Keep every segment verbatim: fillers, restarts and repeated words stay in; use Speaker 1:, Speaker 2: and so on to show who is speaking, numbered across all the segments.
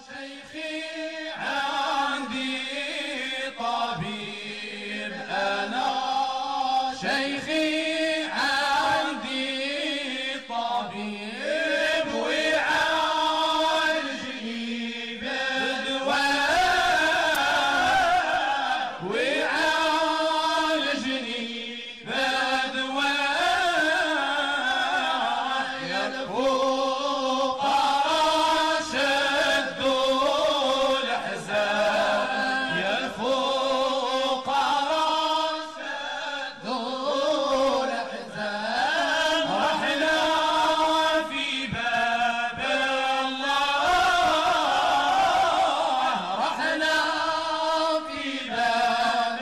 Speaker 1: شيخي عندي طبيب، أنا شيخي عندي طبيب ويعالجني بدواء، ويعالجني بدواء. يا الفقراء شدوا الحزام، يا الفقراء شدوا الحزام. رحنا في باب الله، رحنا في باب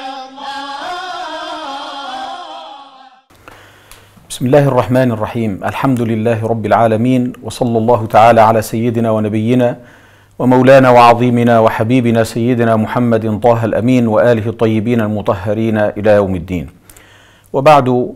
Speaker 1: الله.
Speaker 2: بسم الله الرحمن الرحيم. الحمد لله رب العالمين، وصلى الله تعالى على سيدنا ونبينا ومولانا وعظيمنا وحبيبنا سيدنا محمد طه الأمين وآله الطيبين المطهرين إلى يوم الدين. وبعد،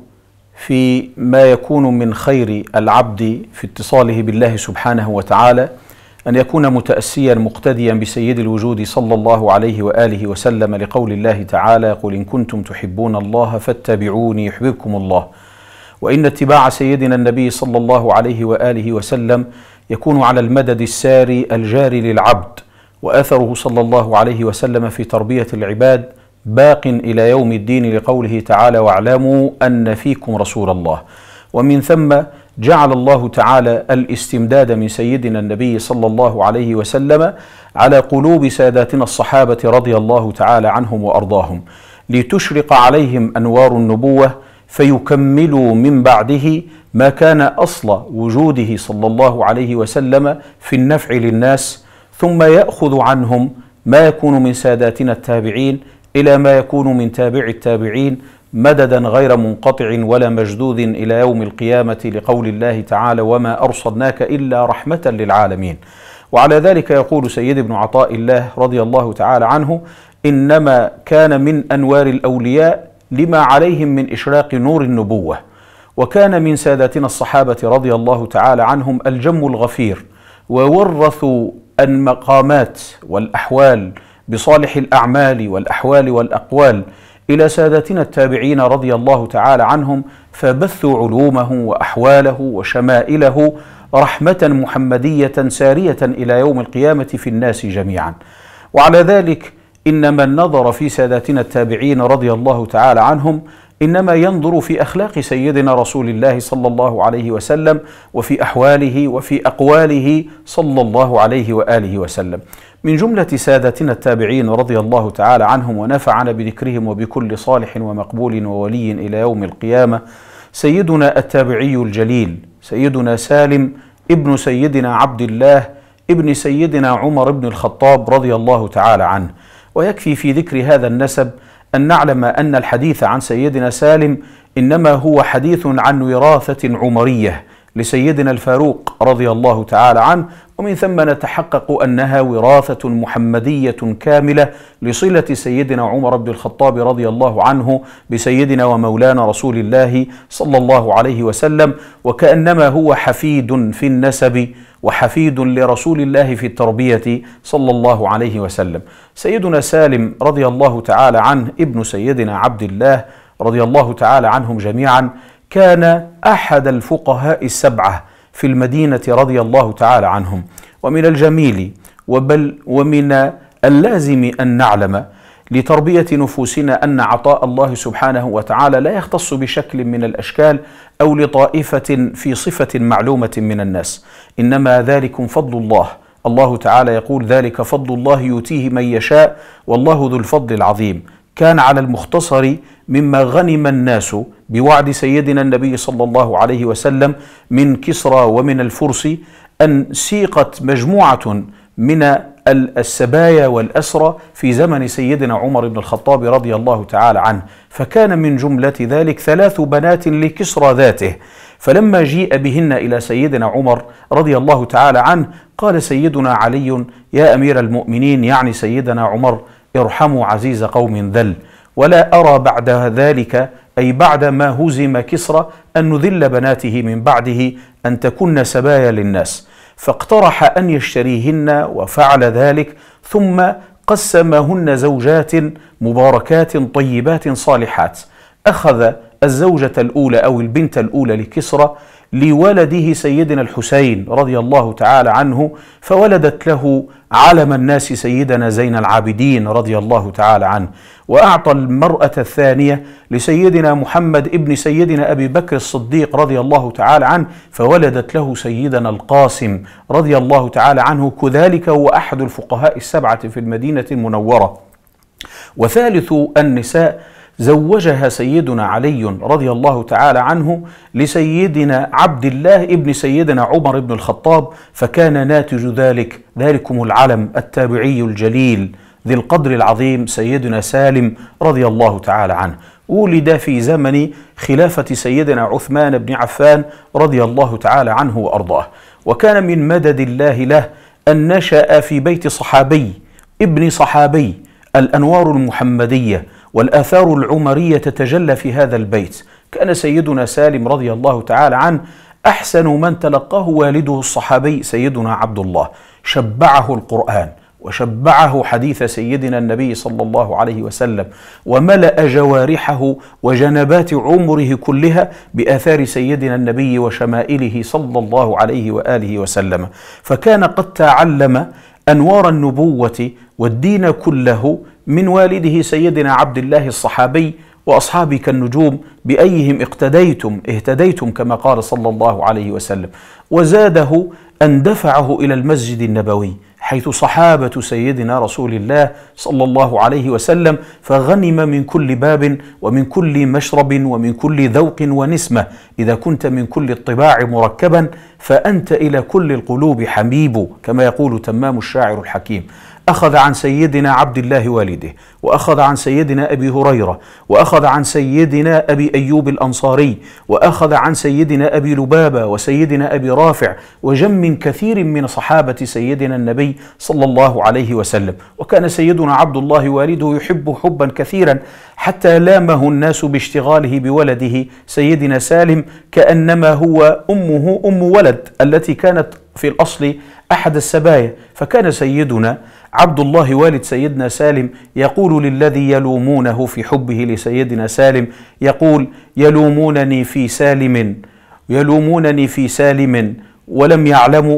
Speaker 2: في ما يكون من خير العبد في اتصاله بالله سبحانه وتعالى أن يكون متأسيا مقتديا بسيد الوجود صلى الله عليه وآله وسلم، لقول الله تعالى: قل إن كنتم تحبون الله فاتبعوني يحببكم الله. وإن اتباع سيدنا النبي صلى الله عليه وآله وسلم يكون على المدد الساري الجاري للعبد، وأثره صلى الله عليه وسلم في تربية العباد باق إلى يوم الدين، لقوله تعالى: واعلموا أن فيكم رسول الله. ومن ثم جعل الله تعالى الاستمداد من سيدنا النبي صلى الله عليه وسلم على قلوب ساداتنا الصحابة رضي الله تعالى عنهم وأرضاهم، لتشرق عليهم أنوار النبوة، فيكملوا من بعده ما كان أصل وجوده صلى الله عليه وسلم في النفع للناس، ثم يأخذ عنهم ما يكون من ساداتنا التابعين إلى ما يكون من تابع التابعين، مددا غير منقطع ولا مجدود إلى يوم القيامة، لقول الله تعالى: وما أرسلناك إلا رحمة للعالمين. وعلى ذلك يقول سيد ابن عطاء الله رضي الله تعالى عنه: إنما كان من أنوار الأولياء لما عليهم من إشراق نور النبوة. وكان من ساداتنا الصحابة رضي الله تعالى عنهم الجم الغفير، وورثوا المقامات والأحوال بصالح الأعمال والأحوال والأقوال إلى ساداتنا التابعين رضي الله تعالى عنهم، فبثوا علومه وأحواله وشمائله رحمة محمدية سارية إلى يوم القيامة في الناس جميعا. وعلى ذلك إن من نظر في ساداتنا التابعين رضي الله تعالى عنهم إنما ينظر في أخلاق سيدنا رسول الله صلى الله عليه وسلم، وفي أحواله وفي أقواله صلى الله عليه وآله وسلم. من جملة ساداتنا التابعين رضي الله تعالى عنهم ونفعنا بذكرهم وبكل صالح ومقبول وولي إلى يوم القيامة سيدنا التابعي الجليل، سيدنا سالم ابن سيدنا عبد الله ابن سيدنا عمر بن الخطاب رضي الله تعالى عنه. ويكفي في ذكر هذا النسب أن نعلم أن الحديث عن سيدنا سالم إنما هو حديث عن وراثة عمرية لسيدنا الفاروق رضي الله تعالى عنه، ومن ثم نتحقق أنها وراثة محمدية كاملة لصلة سيدنا عمر بن الخطاب رضي الله عنه بسيدنا ومولانا رسول الله صلى الله عليه وسلم، وكأنما هو حفيد في النسب وحفيد لرسول الله في التربية صلى الله عليه وسلم. سيدنا سالم رضي الله تعالى عنه ابن سيدنا عبد الله رضي الله تعالى عنهم جميعا كان أحد الفقهاء السبعة في المدينة رضي الله تعالى عنهم. ومن الجميل وبل ومن اللازم أن نعلم لتربية نفوسنا أن عطاء الله سبحانه وتعالى لا يختص بشكل من الأشكال أو لطائفة في صفة معلومة من الناس، إنما ذلك فضل الله. الله تعالى يقول: ذلك فضل الله يؤتيه من يشاء والله ذو الفضل العظيم. كان على المختصر مما غنم الناس بوعد سيدنا النبي صلى الله عليه وسلم من كسرى ومن الفرس أن سيقت مجموعة من السبايا والأسرى في زمن سيدنا عمر بن الخطاب رضي الله تعالى عنه، فكان من جملة ذلك ثلاث بنات لكسرى ذاته. فلما جيء بهن إلى سيدنا عمر رضي الله تعالى عنه قال سيدنا علي: يا أمير المؤمنين، يعني سيدنا عمر، ارحموا عزيز قوم ذل، ولا أرى بعد ذلك أي بعد ما هزم كسرى أن نذل بناته من بعده أن تكن سبايا للناس. فاقترح أن يشتريهن وفعل ذلك، ثم قسمهن زوجات مباركات طيبات صالحات. أخذ الزوجة الأولى أو البنت الأولى لكسرى لولده سيدنا الحسين رضي الله تعالى عنه، فولدت له علم الناس سيدنا زين العابدين رضي الله تعالى عنه. وأعطى المرأة الثانية لسيدنا محمد ابن سيدنا أبي بكر الصديق رضي الله تعالى عنه، فولدت له سيدنا القاسم رضي الله تعالى عنه، كذلك هو أحد الفقهاء السبعة في المدينة المنورة. وثالث النساء زوجها سيدنا علي رضي الله تعالى عنه لسيدنا عبد الله ابن سيدنا عمر بن الخطاب، فكان ناتج ذلك ذلكم العلم التابعي الجليل ذي القدر العظيم سيدنا سالم رضي الله تعالى عنه. ولد في زمن خلافة سيدنا عثمان بن عفان رضي الله تعالى عنه وأرضاه، وكان من مدد الله له أن نشأ في بيت صحابي ابن صحابي، الأنوار المحمدية والآثار العمرية تتجلى في هذا البيت. كان سيدنا سالم رضي الله تعالى عنه أحسن من تلقاه والده الصحابي سيدنا عبد الله، شبعه القرآن وشبعه حديث سيدنا النبي صلى الله عليه وسلم، وملأ جوارحه وجنبات عمره كلها بآثار سيدنا النبي وشمائله صلى الله عليه وآله وسلم. فكان قد تعلم أنوار النبوة والدين كله من والده سيدنا عبد الله الصحابي، وأصحابي كالنجوم بأيهم اقتديتم اهتديتم كما قال صلى الله عليه وسلم. وزاده أن دفعه إلى المسجد النبوي حيث صحابة سيدنا رسول الله صلى الله عليه وسلم، فغنم من كل باب ومن كل مشرب ومن كل ذوق ونسمة. إذا كنت من كل الطباع مركبا فأنت إلى كل القلوب حبيب، كما يقول تمام الشاعر الحكيم. أخذ عن سيدنا عبد الله والده، وأخذ عن سيدنا أبي هريرة، وأخذ عن سيدنا أبي أيوب الأنصاري، وأخذ عن سيدنا أبي لبابة وسيدنا أبي رافع وجم كثير من صحابة سيدنا النبي صلى الله عليه وسلم. وكان سيدنا عبد الله والده يحب حبا كثيرا حتى لامه الناس باشتغاله بولده سيدنا سالم، كأنما هو أمه أم ولد التي كانت في الأصل أحد السبايا. فكان سيدنا عبد الله والد سيدنا سالم يقول للذي يلومونه في حبه لسيدنا سالم، يقول: يلومونني في سالم يلومونني في سالم ولم يعلموا،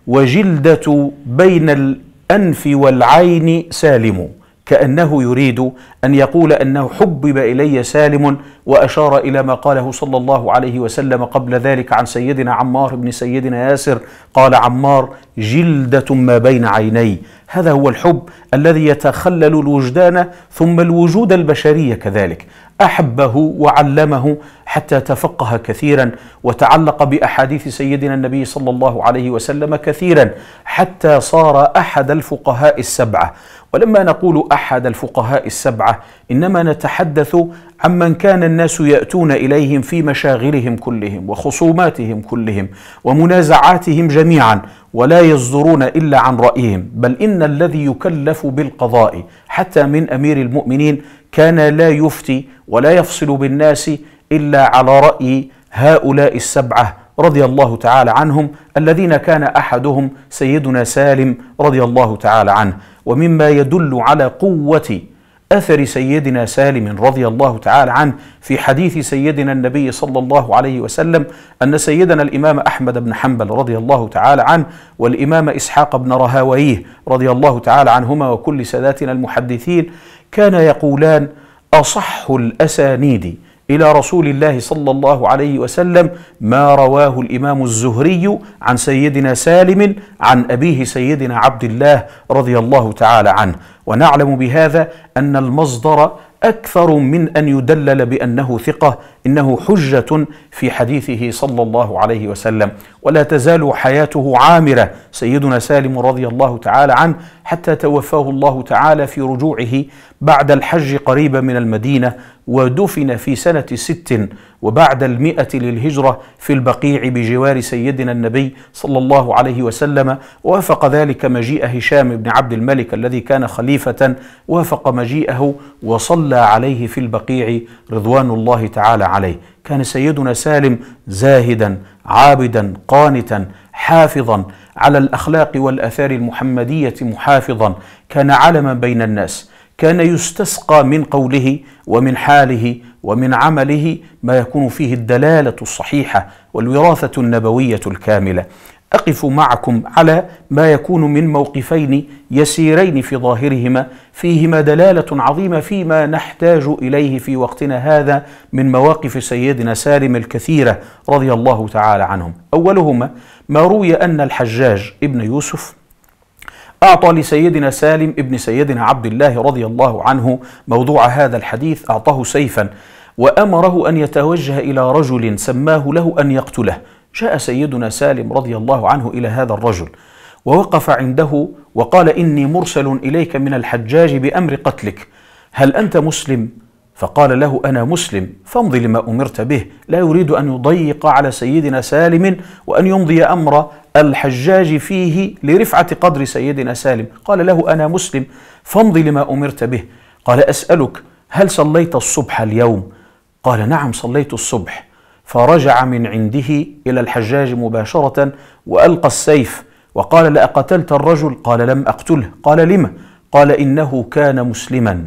Speaker 2: وجلدة بين الأنف والعين سالم. كأنه يريد أن يقول أنه حبب إلي سالم، وأشار إلى ما قاله صلى الله عليه وسلم قبل ذلك عن سيدنا عمار بن سيدنا ياسر، قال عمار: جلدة ما بين عيني. هذا هو الحب الذي يتخلل الوجدان ثم الوجود البشري كذلك. أحبه وعلمه حتى تفقه كثيرا، وتعلق بأحاديث سيدنا النبي صلى الله عليه وسلم كثيرا، حتى صار أحد الفقهاء السبعة. ولما نقول أحد الفقهاء السبعة إنما نتحدث عمن كان الناس يأتون إليهم في مشاغلهم كلهم وخصوماتهم كلهم ومنازعاتهم جميعا، ولا يصدرون إلا عن رأيهم، بل إن الذي يكلف بالقضاء حتى من أمير المؤمنين كان لا يفتي ولا يفصل بالناس إلا على رأي هؤلاء السبعة رضي الله تعالى عنهم، الذين كان أحدهم سيدنا سالم رضي الله تعالى عنه. ومما يدل على قوة أثر سيدنا سالم رضي الله تعالى عنه في حديث سيدنا النبي صلى الله عليه وسلم أن سيدنا الإمام أحمد بن حنبل رضي الله تعالى عنه والإمام إسحاق بن رهاويه رضي الله تعالى عنهما وكل ساداتنا المحدثين كان يقولان: أصح الأسانيد إلى رسول الله صلى الله عليه وسلم ما رواه الإمام الزهري عن سيدنا سالم عن أبيه سيدنا عبد الله رضي الله تعالى عنه. ونعلم بهذا أن المصدر أكثر من أن يدلل بأنه ثقة، إنه حجة في حديثه صلى الله عليه وسلم. ولا تزال حياته عامرة سيدنا سالم رضي الله تعالى عنه حتى توفاه الله تعالى في رجوعه بعد الحج قريبا من المدينة، ودفن في سنة ست وبعد المئة للهجرة في البقيع بجوار سيدنا النبي صلى الله عليه وسلم. وافق ذلك مجيء هشام بن عبد الملك الذي كان خليفة، وافق مجيئه وصلى عليه في البقيع رضوان الله تعالى عليه. كان سيدنا سالم زاهدا عابدا قانتا حافظا على الأخلاق والآثار المحمدية محافظا، كان علما بين الناس، كان يستسقى من قوله ومن حاله ومن عمله ما يكون فيه الدلالة الصحيحة والوراثة النبوية الكاملة. أقف معكم على ما يكون من موقفين يسيرين في ظاهرهما فيهما دلالة عظيمة فيما نحتاج إليه في وقتنا هذا من مواقف سيدنا سالم الكثيرة رضي الله تعالى عنهم. أولهما ما روي أن الحجاج ابن يوسف أعطى لسيدنا سالم ابن سيدنا عبد الله رضي الله عنه موضوع هذا الحديث، أعطاه سيفا وأمره أن يتوجه إلى رجل سماه له أن يقتله. جاء سيدنا سالم رضي الله عنه إلى هذا الرجل ووقف عنده وقال: إني مرسل إليك من الحجاج بأمر قتلك، هل أنت مسلم؟ فقال له: أنا مسلم، فامضي لما أمرت به. لا يريد أن يضيق على سيدنا سالم وأن يمضي أمر الحجاج فيه لرفعة قدر سيدنا سالم. قال له: أنا مسلم، فامضي لما أمرت به. قال: أسألك، هل صليت الصبح اليوم؟ قال: نعم صليت الصبح. فرجع من عنده إلى الحجاج مباشرة وألقى السيف وقال: لأقتلت الرجل؟ قال: لم أقتله. قال: لم؟ قال: إنه كان مسلما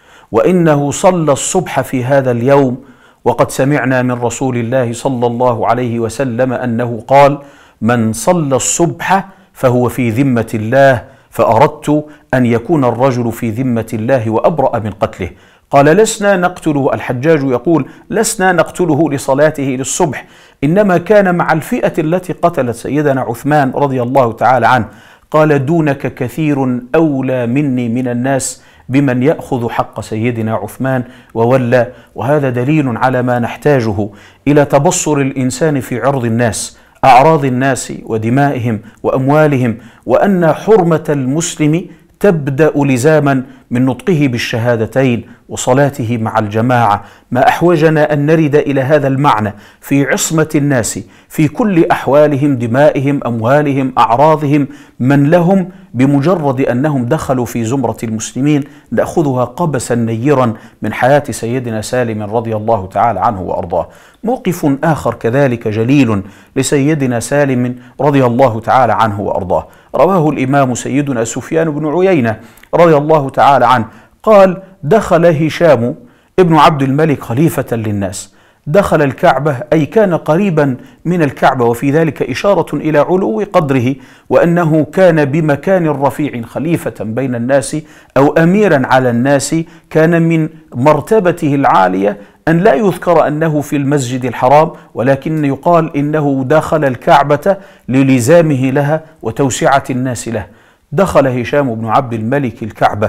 Speaker 2: وإنه صلى الصبح في هذا اليوم، وقد سمعنا من رسول الله صلى الله عليه وسلم أنه قال: من صلى الصبح فهو في ذمة الله، فأردت أن يكون الرجل في ذمة الله وأبرأ من قتله. قال: لسنا نقتله. الحجاج يقول: لسنا نقتله لصلاته للصبح، إنما كان مع الفئة التي قتلت سيدنا عثمان رضي الله تعالى عنه. قال: دونك كثير أولى مني من الناس بمن يأخذ حق سيدنا عثمان وولى. وهذا دليل على ما نحتاجه إلى تبصر الإنسان في عرض الناس، أعراض الناس ودمائهم وأموالهم، وأن حرمة المسلم تبدأ لزاما من نطقه بالشهادتين وصلاته مع الجماعة. ما أحوجنا أن نرد إلى هذا المعنى في عصمة الناس في كل أحوالهم، دمائهم، أموالهم، أعراضهم، من لهم بمجرد أنهم دخلوا في زمرة المسلمين نأخذها قبسا نيرا من حياة سيدنا سالم رضي الله تعالى عنه وأرضاه. موقف آخر كذلك جليل لسيدنا سالم رضي الله تعالى عنه وأرضاه، رواه الإمام سيدنا سفيان بن عيينة رضي الله تعالى عنه قال: دخل هشام ابن عبد الملك خليفة للناس، دخل الكعبة، أي كان قريبا من الكعبة، وفي ذلك إشارة إلى علو قدره وأنه كان بمكان رفيع خليفة بين الناس أو أميرا على الناس. كان من مرتبته العالية أن لا يذكر أنه في المسجد الحرام، ولكن يقال إنه دخل الكعبة للزامه لها وتوسعة الناس له. دخل هشام بن عبد الملك الكعبة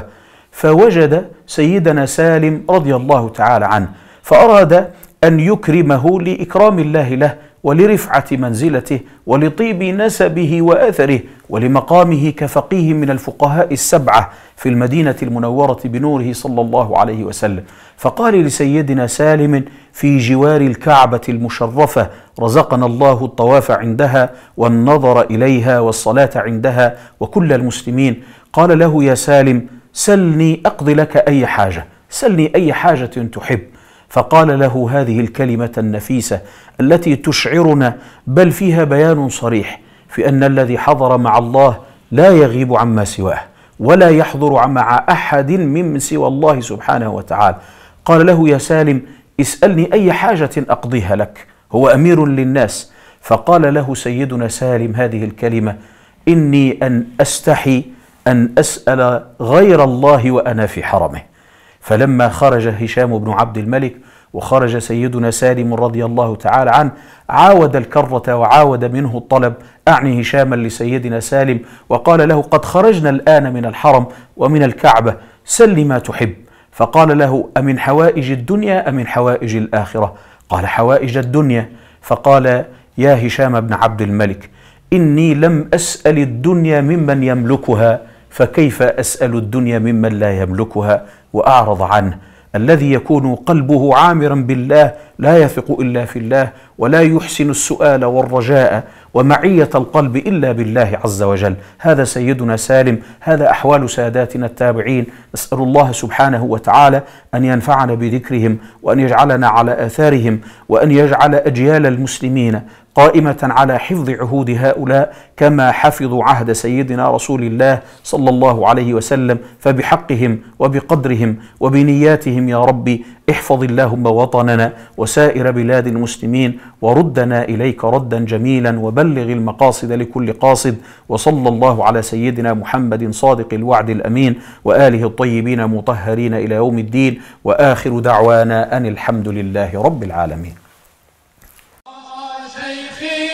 Speaker 2: فوجد سيدنا سالم رضي الله تعالى عنه، فأراد أن يكرمه لإكرام الله له ولرفعة منزلته ولطيب نسبه وأثره ولمقامه كفقيه من الفقهاء السبعة في المدينة المنورة بنوره صلى الله عليه وسلم. فقال لسيدنا سالم في جوار الكعبة المشرفة: رزقنا الله الطواف عندها والنظر إليها والصلاة عندها وكل المسلمين. قال له: يا سالم، سلني أقضي لك أي حاجة، سلني أي حاجة تحب. فقال له هذه الكلمة النفيسة التي تشعرنا بل فيها بيان صريح في أن الذي حضر مع الله لا يغيب عما سواه ولا يحضر مع أحد من سوى الله سبحانه وتعالى. قال له: يا سالم، اسألني أي حاجة أقضيها لك، هو أمير للناس. فقال له سيدنا سالم هذه الكلمة: إني أن أستحي أن أسأل غير الله وأنا في حرمه. فلما خرج هشام بن عبد الملك وخرج سيدنا سالم رضي الله تعالى عنه عاود الكرة وعاود منه الطلب، أعني هشاما لسيدنا سالم، وقال له: قد خرجنا الآن من الحرم ومن الكعبة، سل ما تحب. فقال له: أمن حوائج الدنيا أم من حوائج الآخرة؟ قال: حوائج الدنيا. فقال: يا هشام بن عبد الملك، إني لم أسأل الدنيا ممن يملكها، فكيف أسأل الدنيا ممن لا يملكها؟ وأعرض عنه. الذي يكون قلبه عامرا بالله لا يثق إلا في الله ولا يحسن السؤال والرجاء ومعية القلب إلا بالله عز وجل. هذا سيدنا سالم، هذا أحوال ساداتنا التابعين. نسأل الله سبحانه وتعالى أن ينفعنا بذكرهم وأن يجعلنا على آثارهم وأن يجعل أجيال المسلمين قائمة على حفظ عهود هؤلاء كما حفظوا عهد سيدنا رسول الله صلى الله عليه وسلم، فبحقهم وبقدرهم وبنياتهم يا ربي احفظ اللهم وطننا وسائر بلاد المسلمين، وردنا إليك ردا جميلا، وبلغ المقاصد لكل قاصد. وصلى الله على سيدنا محمد صادق الوعد الأمين وآله الطيبين المطهرين إلى يوم الدين، وآخر دعوانا أن الحمد لله رب العالمين.
Speaker 1: شيخي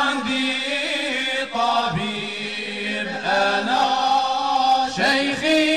Speaker 1: عندي طبيب أنا، شيخي